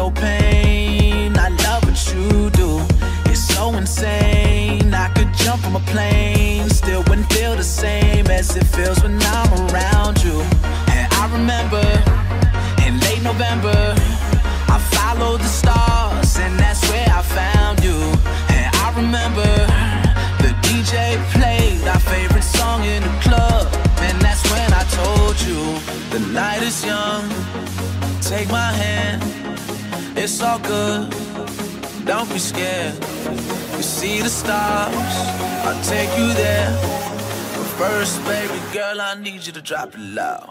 no pain. I love what you do, it's so insane. I could jump from a plane, still wouldn't feel the same as it feels when I'm around you. And I remember in late November, I followed the stars, and that's where I found you. And I remember the DJ played our favorite song in the club, and that's when I told you, the night is young, take my hand, it's all good, don't be scared. You see the stars, I'll take you there. But first, baby girl, I need you to drop it loud.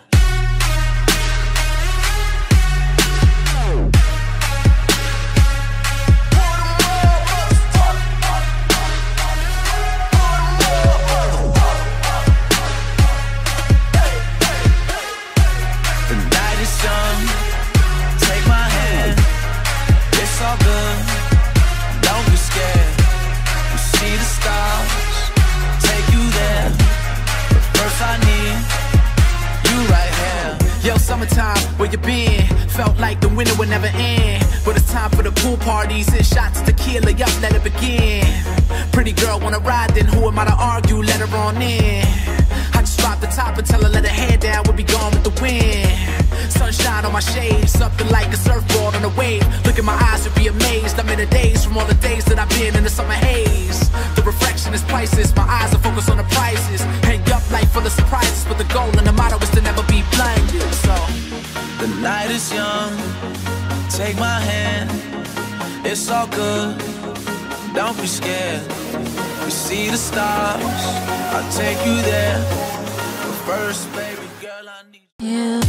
Summertime, where you been? Felt like the winter would never end, but it's time for the pool parties and shots of tequila, yup, let it begin. Pretty girl wanna ride, then who am I to argue? Let her on in. I just drop the top and tell her let her head down, we'll be gone with the wind. Sunshine on my shade, something like a surfboard on a wave. Look in my eyes, you'll be amazed. I'm in a daze from all the days that I've been in the summer haze. The reflection is priceless, my eyes are focused on the prices. Hang up, life full of surprises, but the goal and the motto is to never be blinded. So, the night is young, take my hand, it's all good, don't be scared. We see the stars, I'll take you there. But first, baby girl, I need you.